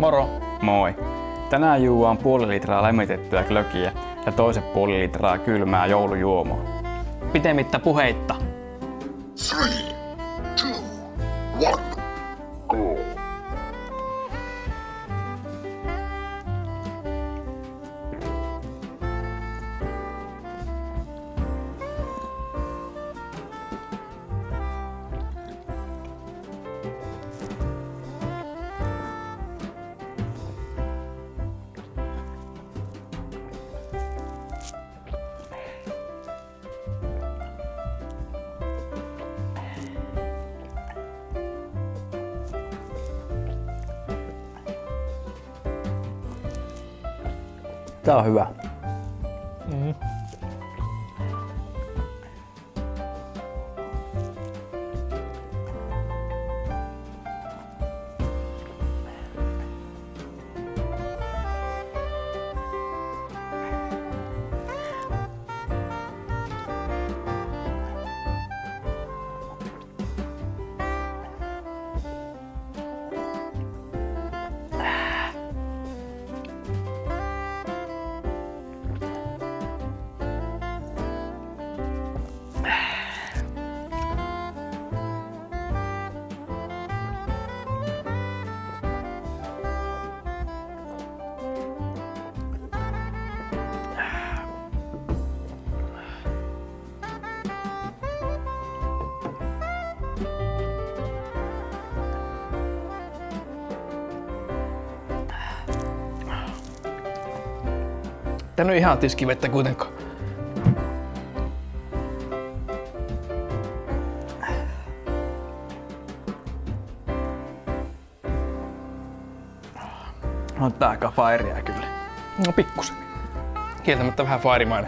Moro! Moi! Tänään juuaan puoli litraa lämmitettyä glögiä ja toiset puoli litraa kylmää joulujuomaa. Pitemmittä puheitta. 3, 2, 1, go! Tää on hyvä. Tää on ihan tiskivettä kuitenkaan. On tää aika fairia kyllä. No pikkusen. Kieltämättä vähän fairimainen.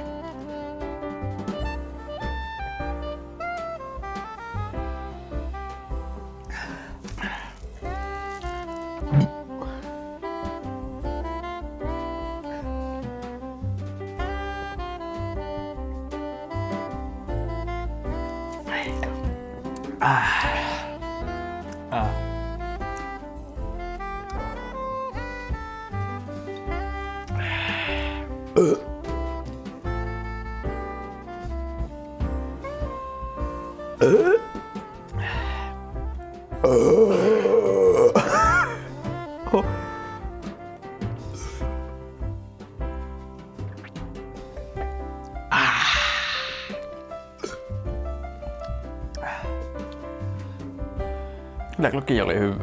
Kyllä glögi oli hyvä.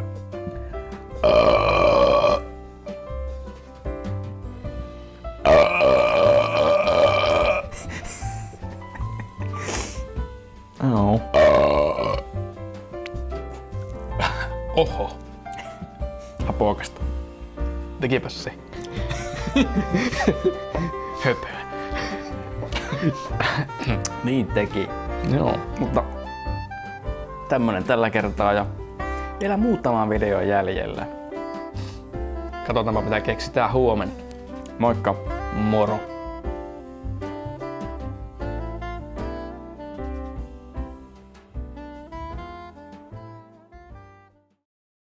No. Oho. Hapokasta. Tekipäs se. Höpö. Niin teki. Joo. Mutta tämmönen tällä kertaa ja vielä muutama video jäljellä. Katsotaanpa mitä keksitään huomenna. Moikka! Moro!